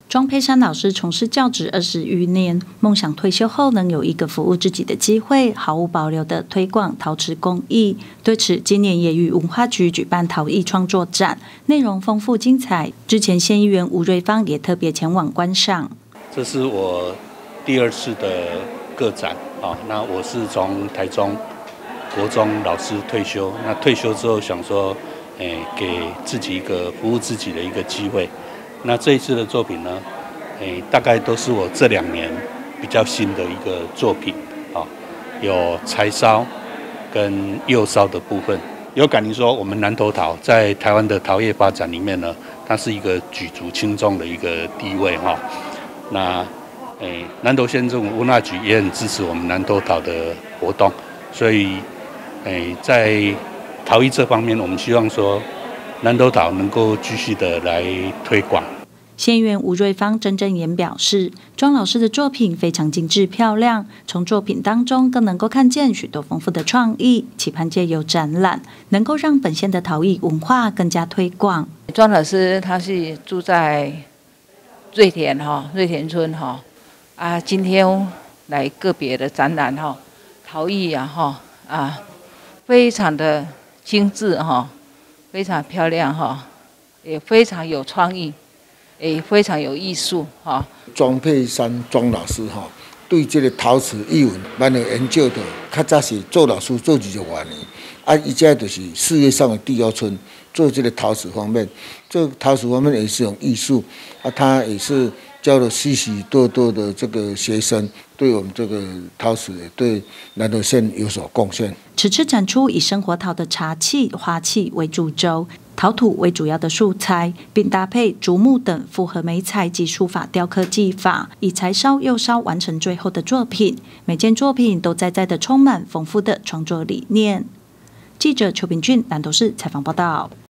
庄佩珊老师从事教职20余年，梦想退休后能有一个服务自己的机会，毫无保留地推广陶瓷工艺。对此，今年也与文化局举办陶艺创作展，内容丰富精彩。之前县议员吴瑞芳也特别前往观赏。 这是我第2次的个展啊，那我是从台中国中老师退休，那退休之后想说，给自己一个服务自己的一个机会。那这一次的作品呢，大概都是我这2年比较新的一个作品啊，有柴烧跟釉烧的部分。有感觉说，我们南投陶在台湾的陶业发展里面呢，它是一个举足轻重的一个地位哈。那南投县政府文化局也很支持我们南投陶的活动，所以在陶艺这方面，我们希望说南投陶能够继续的来推广。 县议员吴瑞芳郑正言表示，庄老师的作品非常精致漂亮，从作品当中更能够看见许多丰富的创意，期盼借由展览能够让本县的陶艺文化更加推广。 庄老师他是住在瑞田村今天来个别的展览陶艺非常的精致非常漂亮也非常有创意。也非常有艺术庄佩珊庄老师对这个陶瓷艺文蛮有研究的，较早是做老师做20多年，伊现在就是事业上的第2春，做这个陶瓷方面，这陶瓷方面也是一种艺术他也是教了许许多多的这个学生，对我们这个陶瓷也对南投县有所贡献。 此次展出以生活陶的茶器、花器为主轴，陶土为主要的素材，并搭配竹木等复合媒材及书法雕刻技法，以柴烧、釉烧完成最后的作品。每件作品都在的充满丰富的创作理念。记者邱炳俊南投市采访报道。